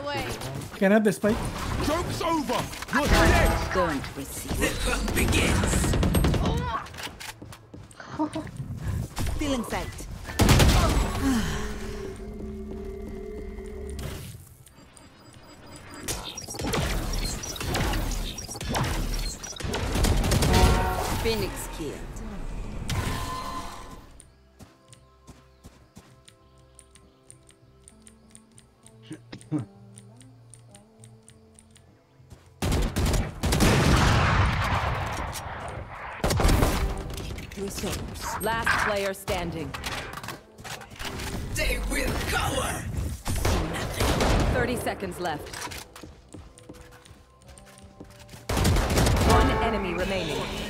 way. Can I have the spike? Joke's over! You're dead! Going to receive. The hunt begins. Feeling sight. Phoenix killed. Last player standing. They will cower. 30 seconds left. One enemy remaining.